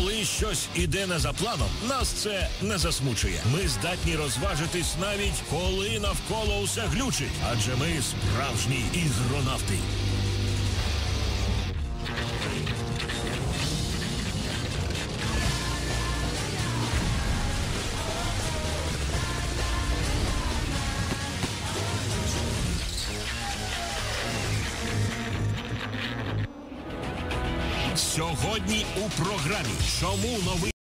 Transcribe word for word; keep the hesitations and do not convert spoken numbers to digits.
Коли щось іде не за планом, нас це не засмучує. Ми здатні розважитись навіть коли навколо усе глючить. Адже ми справжні ігронавти. Сьогодні у програмі «Чому новий